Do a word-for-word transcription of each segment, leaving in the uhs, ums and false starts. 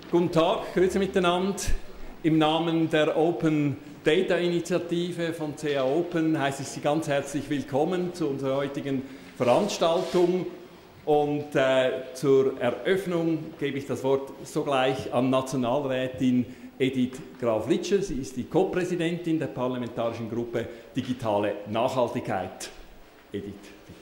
Guten Tag, grüße miteinander. Im Namen der Open Data Initiative von C A Open heiße ich Sie ganz herzlich willkommen zu unserer heutigen Veranstaltung. Und äh, zur Eröffnung gebe ich das Wort sogleich an Nationalrätin Edith Graf-Litscher. Sie ist die Co-Präsidentin der Parlamentarischen Gruppe Digitale Nachhaltigkeit. Edith, bitte.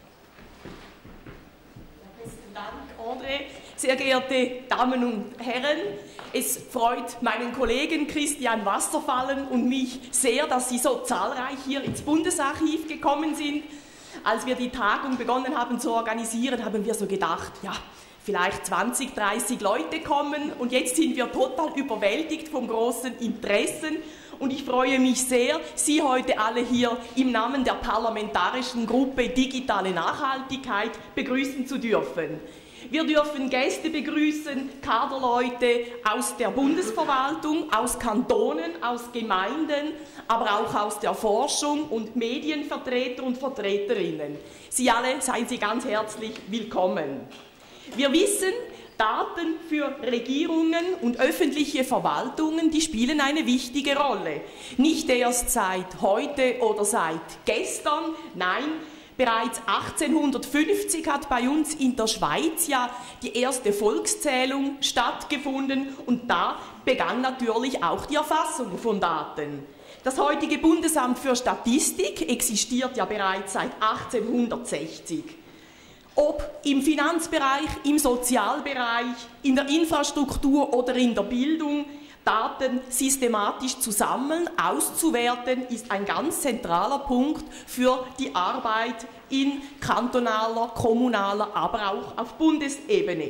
Besten Dank, André. Sehr geehrte Damen und Herren, es freut meinen Kollegen Christian Wasserfallen und mich sehr, dass Sie so zahlreich hier ins Bundesarchiv gekommen sind. Als wir die Tagung begonnen haben zu organisieren, haben wir so gedacht, ja, vielleicht zwanzig, dreißig Leute kommen, und jetzt sind wir total überwältigt vom großen Interessen. Und ich freue mich sehr, Sie heute alle hier im Namen der Parlamentarischen Gruppe Digitale Nachhaltigkeit begrüßen zu dürfen. Wir dürfen Gäste begrüßen, Kaderleute aus der Bundesverwaltung, aus Kantonen, aus Gemeinden, aber auch aus der Forschung und Medienvertreter und Vertreterinnen. Sie alle, seien Sie ganz herzlich willkommen. Wir wissen, Daten für Regierungen und öffentliche Verwaltungen, die spielen eine wichtige Rolle. Nicht erst seit heute oder seit gestern, nein, bereits achtzehnhundertfünfzig hat bei uns in der Schweiz ja die erste Volkszählung stattgefunden, und da begann natürlich auch die Erfassung von Daten. Das heutige Bundesamt für Statistik existiert ja bereits seit achtzehnhundertsechzig. Ob im Finanzbereich, im Sozialbereich, in der Infrastruktur oder in der Bildung, Daten systematisch zu sammeln, auszuwerten, ist ein ganz zentraler Punkt für die Arbeit in kantonaler, kommunaler, aber auch auf Bundesebene.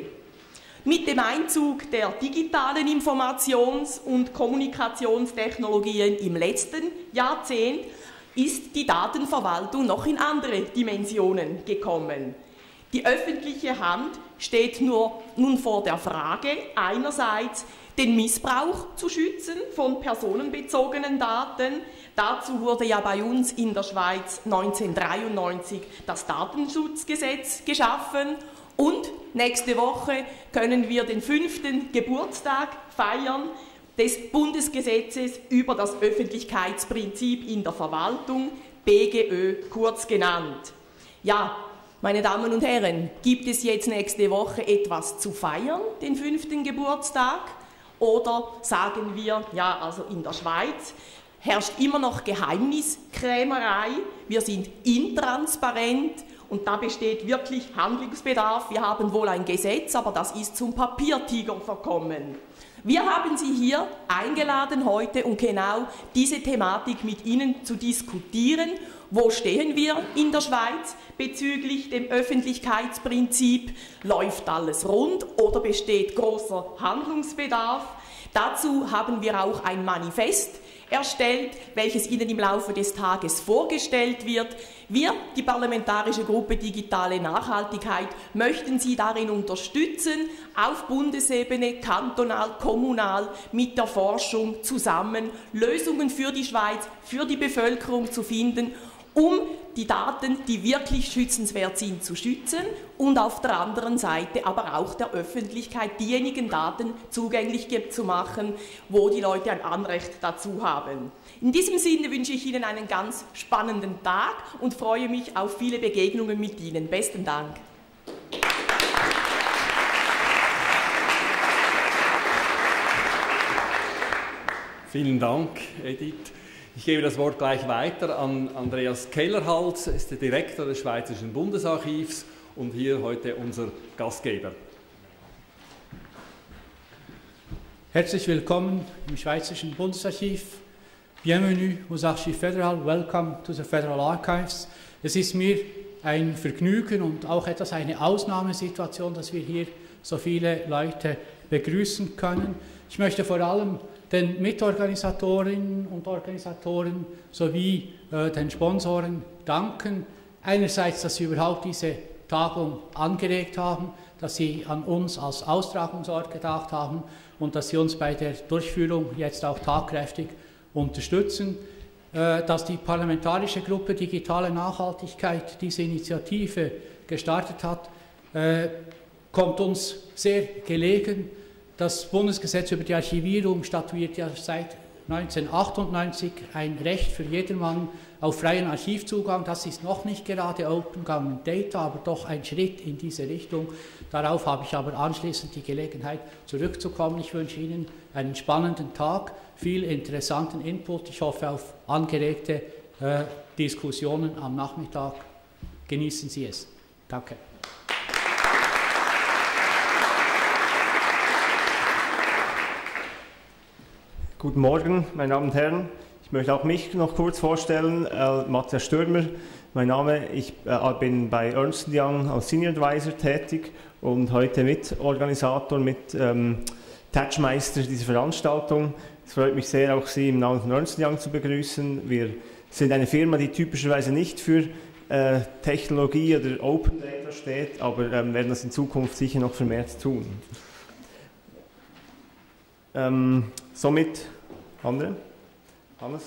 Mit dem Einzug der digitalen Informations- und Kommunikationstechnologien im letzten Jahrzehnt ist die Datenverwaltung noch in andere Dimensionen gekommen. Die öffentliche Hand steht nur nun vor der Frage, einerseits den Missbrauch zu schützen von personenbezogenen Daten. Dazu wurde ja bei uns in der Schweiz neunzehnhundertdreiundneunzig das Datenschutzgesetz geschaffen, und nächste Woche können wir den fünften Geburtstag feiern des Bundesgesetzes über das Öffentlichkeitsprinzip in der Verwaltung, B G Ö kurz genannt. Ja, meine Damen und Herren, gibt es jetzt nächste Woche etwas zu feiern, den fünften Geburtstag? Oder sagen wir, ja, also in der Schweiz herrscht immer noch Geheimniskrämerei, wir sind intransparent und da besteht wirklich Handlungsbedarf. Wir haben wohl ein Gesetz, aber das ist zum Papiertiger verkommen. Wir haben Sie hier eingeladen heute, um genau diese Thematik mit Ihnen zu diskutieren. Wo stehen wir in der Schweiz bezüglich dem Öffentlichkeitsprinzip? Läuft alles rund oder besteht großer Handlungsbedarf? Dazu haben wir auch ein Manifest erstellt, welches Ihnen im Laufe des Tages vorgestellt wird. Wir, die Parlamentarische Gruppe Digitale Nachhaltigkeit, möchten Sie darin unterstützen, auf Bundesebene, kantonal, kommunal, mit der Forschung zusammen Lösungen für die Schweiz, für die Bevölkerung zu finden, um die Daten, die wirklich schützenswert sind, zu schützen und auf der anderen Seite aber auch der Öffentlichkeit diejenigen Daten zugänglich zu machen, wo die Leute ein Anrecht dazu haben. In diesem Sinne wünsche ich Ihnen einen ganz spannenden Tag und freue mich auf viele Begegnungen mit Ihnen. Besten Dank. Vielen Dank, Edith. Ich gebe das Wort gleich weiter an Andreas Kellerhals, er ist der Direktor des Schweizerischen Bundesarchivs und hier heute unser Gastgeber. Herzlich willkommen im Schweizerischen Bundesarchiv. Bienvenue aux Archives fédérales, welcome to the Federal Archives. Es ist mir ein Vergnügen und auch etwas eine Ausnahmesituation, dass wir hier so viele Leute begrüßen können. Ich möchte vor allem den Mitorganisatorinnen und Organisatoren sowie äh, den Sponsoren danken. Einerseits, dass sie überhaupt diese Tagung angeregt haben, dass sie an uns als Austragungsort gedacht haben und dass sie uns bei der Durchführung jetzt auch tatkräftig unterstützen. Äh, dass die Parlamentarische Gruppe Digitale Nachhaltigkeit diese Initiative gestartet hat, äh, kommt uns sehr gelegen. Das Bundesgesetz über die Archivierung statuiert ja seit neunzehnhundertachtundneunzig ein Recht für jedermann auf freien Archivzugang. Das ist noch nicht gerade Open Government Data, aber doch ein Schritt in diese Richtung. Darauf habe ich aber anschließend die Gelegenheit zurückzukommen. Ich wünsche Ihnen einen spannenden Tag, viel interessanten Input. Ich hoffe auf angeregte äh, Diskussionen am Nachmittag. Genießen Sie es. Danke. Guten Morgen, meine Damen und Herren. Ich möchte auch mich noch kurz vorstellen. Äh, Matthias Stürmer, mein Name. Ich äh, bin bei Ernst und Young als Senior Advisor tätig und heute Mitorganisator, mit ähm, Touchmeister dieser Veranstaltung. Es freut mich sehr, auch Sie im Namen von Ernst und Young zu begrüßen. Wir sind eine Firma, die typischerweise nicht für äh, Technologie oder Open Data steht, aber ähm, werden das in Zukunft sicher noch vermehrt tun. Ähm, somit, andere? Hannes?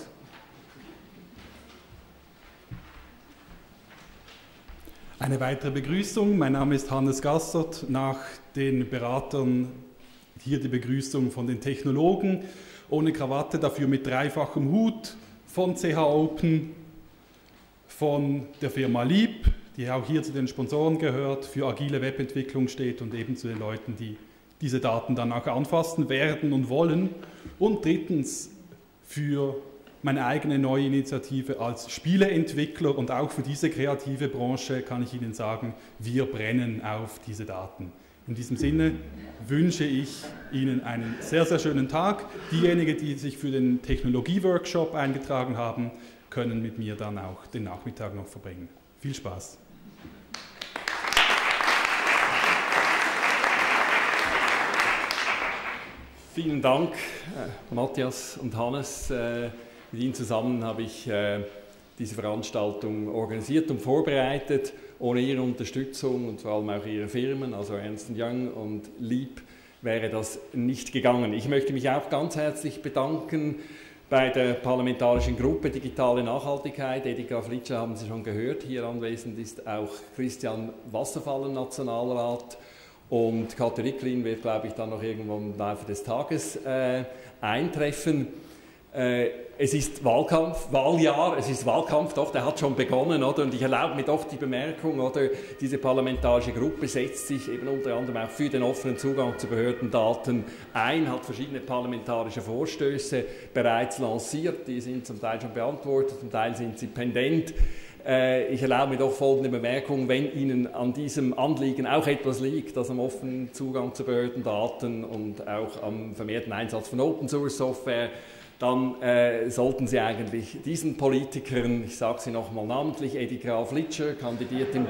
Eine weitere Begrüßung. Mein Name ist Hannes Gassert. Nach den Beratern hier die Begrüßung von den Technologen. Ohne Krawatte, dafür mit dreifachem Hut von C H Open, von der Firma Leap, die auch hier zu den Sponsoren gehört, für agile Webentwicklung steht und eben zu den Leuten, die diese Daten dann auch anfassen werden und wollen. Und drittens für meine eigene neue Initiative als Spieleentwickler, und auch für diese kreative Branche kann ich Ihnen sagen, wir brennen auf diese Daten. In diesem Sinne wünsche ich Ihnen einen sehr, sehr schönen Tag. Diejenigen, die sich für den Technologie-Workshop eingetragen haben, können mit mir dann auch den Nachmittag noch verbringen. Viel Spaß! Vielen Dank, äh, Matthias und Hannes. Äh, mit Ihnen zusammen habe ich äh, diese Veranstaltung organisiert und vorbereitet. Ohne Ihre Unterstützung und vor allem auch Ihre Firmen, also Ernst und Young und Leap, wäre das nicht gegangen. Ich möchte mich auch ganz herzlich bedanken bei der Parlamentarischen Gruppe Digitale Nachhaltigkeit. Edgar Flitscher haben Sie schon gehört. Hier anwesend ist auch Christian Wasserfallen, Nationalrat. Und Kathi Ricklin wird, glaube ich, dann noch irgendwo im Laufe des Tages äh, eintreffen. Äh, es ist Wahlkampf, Wahljahr, es ist Wahlkampf, doch, der hat schon begonnen, oder? Und ich erlaube mir doch die Bemerkung, oder? Diese parlamentarische Gruppe setzt sich eben unter anderem auch für den offenen Zugang zu Behördendaten ein, hat verschiedene parlamentarische Vorstöße bereits lanciert, die sind zum Teil schon beantwortet, zum Teil sind sie pendent. Ich erlaube mir doch folgende Bemerkung: Wenn Ihnen an diesem Anliegen auch etwas liegt, also am offenen Zugang zu Behördendaten und auch am vermehrten Einsatz von Open-Source-Software, dann äh, sollten Sie eigentlich diesen Politikern, ich sage sie nochmal namentlich, Edgar Flitscher, kandidiert im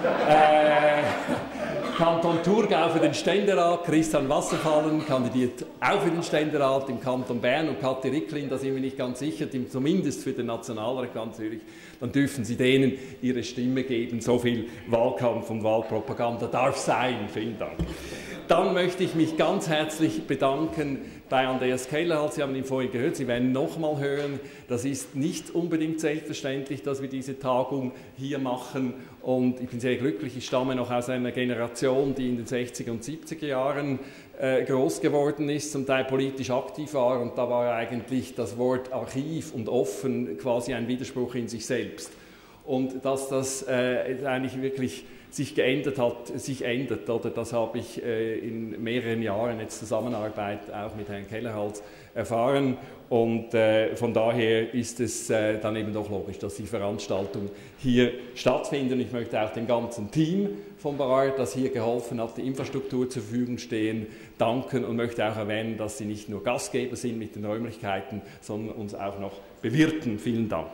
äh, Kanton Thurgau für den Ständerat, Christian Wasserfallen kandidiert auch für den Ständerat im Kanton Bern und Kathi Ricklin, da sind wir nicht ganz sicher, zumindest für den Nationalrat ganz Zürich, dann dürfen Sie denen Ihre Stimme geben. So viel Wahlkampf und Wahlpropaganda darf sein. Vielen Dank. Dann möchte ich mich ganz herzlich bedanken bei Andreas Kellerhals. Sie haben ihn vorhin gehört, Sie werden nochmal hören. Das ist nicht unbedingt selbstverständlich, dass wir diese Tagung hier machen. Und ich bin sehr glücklich, ich stamme noch aus einer Generation, die in den sechziger und siebziger Jahren äh, groß geworden ist, zum Teil politisch aktiv war. Und da war eigentlich das Wort Archiv und offen quasi ein Widerspruch in sich selbst. Und dass das äh, eigentlich wirklich sich geändert hat, sich ändert, oder? Das habe ich äh, in mehreren Jahren jetzt Zusammenarbeit auch mit Herrn Kellerhals erfahren. Und äh, von daher ist es äh, dann eben doch logisch, dass die Veranstaltung hier stattfindet. Ich möchte auch dem ganzen Team von Barart, das hier geholfen hat, die Infrastruktur zur Verfügung stehen, danken und möchte auch erwähnen, dass sie nicht nur Gastgeber sind mit den Räumlichkeiten, sondern uns auch noch bewirten. Vielen Dank.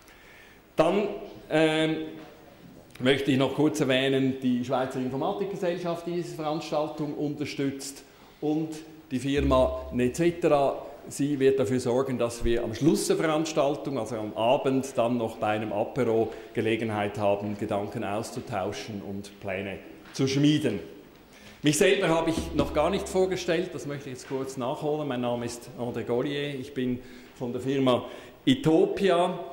Dann ähm, möchte ich noch kurz erwähnen, die Schweizer Informatikgesellschaft, die diese Veranstaltung unterstützt, und die Firma Netcetera. Sie wird dafür sorgen, dass wir am Schluss der Veranstaltung, also am Abend, dann noch bei einem Apero Gelegenheit haben, Gedanken auszutauschen und Pläne zu schmieden. Mich selber habe ich noch gar nicht vorgestellt, das möchte ich jetzt kurz nachholen. Mein Name ist André Gollier, ich bin von der Firma Itopia.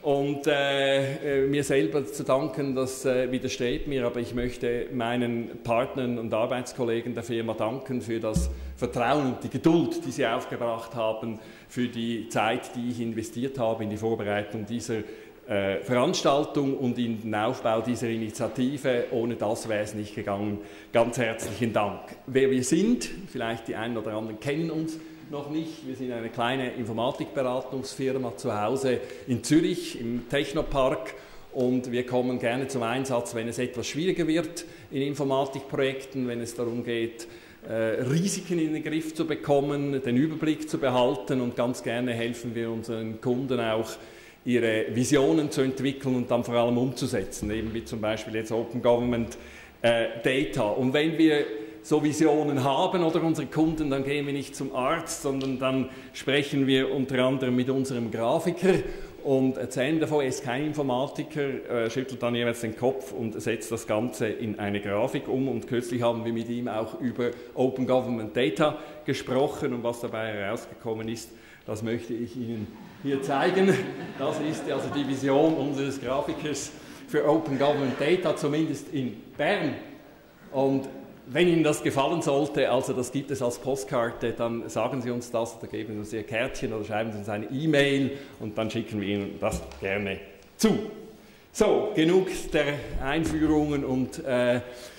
Und äh, mir selber zu danken, das äh, widersteht mir, aber ich möchte meinen Partnern und Arbeitskollegen der Firma danken für das Vertrauen und die Geduld, die sie aufgebracht haben, für die Zeit, die ich investiert habe in die Vorbereitung dieser äh, Veranstaltung und in den Aufbau dieser Initiative. Ohne das wäre es nicht gegangen. Ganz herzlichen Dank. Wer wir sind, vielleicht die einen oder anderen kennen uns noch nicht. Wir sind eine kleine Informatikberatungsfirma zu Hause in Zürich im Technopark und wir kommen gerne zum Einsatz, wenn es etwas schwieriger wird in Informatikprojekten, wenn es darum geht, äh, Risiken in den Griff zu bekommen, den Überblick zu behalten, und ganz gerne helfen wir unseren Kunden auch, ihre Visionen zu entwickeln und dann vor allem umzusetzen, eben wie zum Beispiel jetzt Open Government äh, Data. Und wenn wir so Visionen haben oder unsere Kunden, dann gehen wir nicht zum Arzt, sondern dann sprechen wir unter anderem mit unserem Grafiker und erzählen davon. Er ist kein Informatiker, äh, schüttelt dann jeweils den Kopf und setzt das Ganze in eine Grafik um. Und kürzlich haben wir mit ihm auch über Open Government Data gesprochen, und was dabei herausgekommen ist, das möchte ich Ihnen hier zeigen. Das ist also die Vision unseres Grafikers für Open Government Data, zumindest in Bern. Und wenn Ihnen das gefallen sollte, also das gibt es als Postkarte, dann sagen Sie uns das oder geben Sie uns Ihr Kärtchen oder schreiben Sie uns eine E-Mail und dann schicken wir Ihnen das gerne zu. So, genug der Einführungen und äh, äh,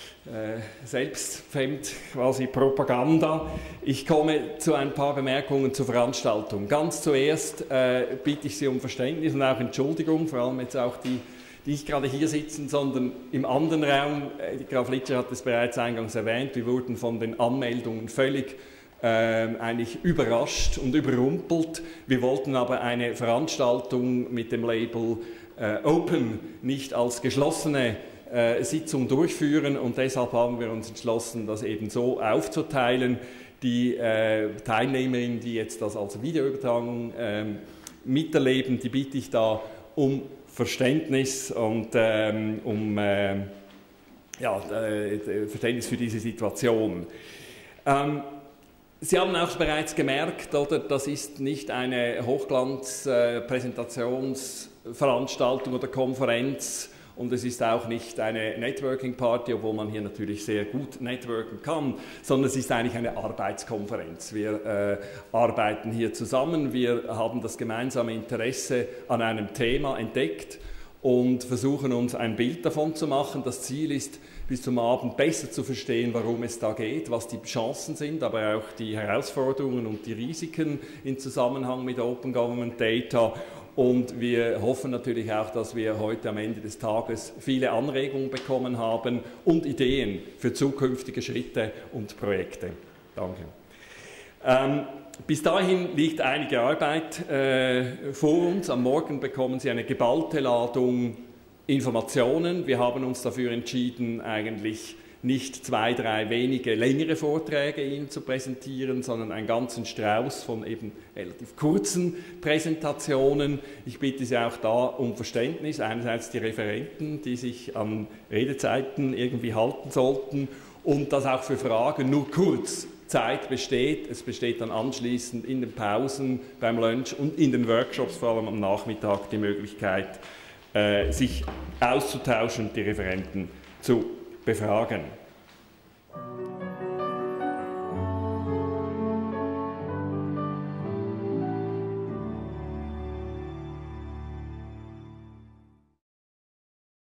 selbstfremd quasi Propaganda. Ich komme zu ein paar Bemerkungen zur Veranstaltung. Ganz zuerst äh, bitte ich Sie um Verständnis und auch Entschuldigung, vor allem jetzt auch die, die nicht gerade hier sitzen, sondern im anderen Raum. Graf Litscher hat es bereits eingangs erwähnt, wir wurden von den Anmeldungen völlig äh, eigentlich überrascht und überrumpelt. Wir wollten aber eine Veranstaltung mit dem Label äh, Open nicht als geschlossene äh, Sitzung durchführen, und deshalb haben wir uns entschlossen, das eben so aufzuteilen. Die äh, Teilnehmerinnen, die jetzt das als Videoübertragung äh, miterleben, die bitte ich da um Verständnis und ähm, um äh, ja, äh, Verständnis für diese Situation. Ähm, Sie haben auch bereits gemerkt, oder, das ist nicht eine Hochglanz-Präsentationsveranstaltung äh, oder Konferenz, und es ist auch nicht eine Networking-Party, obwohl man hier natürlich sehr gut networken kann, sondern es ist eigentlich eine Arbeitskonferenz. Wir äh, arbeiten hier zusammen, wir haben das gemeinsame Interesse an einem Thema entdeckt und versuchen uns ein Bild davon zu machen. Das Ziel ist, bis zum Abend besser zu verstehen, warum es da geht, was die Chancen sind, aber auch die Herausforderungen und die Risiken im Zusammenhang mit Open Government Data. Und wir hoffen natürlich auch, dass wir heute am Ende des Tages viele Anregungen bekommen haben und Ideen für zukünftige Schritte und Projekte. Danke. Ähm, bis dahin liegt einige Arbeit äh, vor uns. Am Morgen bekommen Sie eine geballte Ladung Informationen. Wir haben uns dafür entschieden, eigentlich nicht zwei, drei wenige längere Vorträge Ihnen zu präsentieren, sondern einen ganzen Strauß von eben relativ kurzen Präsentationen. Ich bitte Sie auch da um Verständnis. Einerseits die Referenten, die sich an Redezeiten irgendwie halten sollten, und dass auch für Fragen nur kurz Zeit besteht. Es besteht dann anschließend in den Pausen, beim Lunch und in den Workshops, vor allem am Nachmittag, die Möglichkeit, äh, sich auszutauschen und die Referenten zu befragen.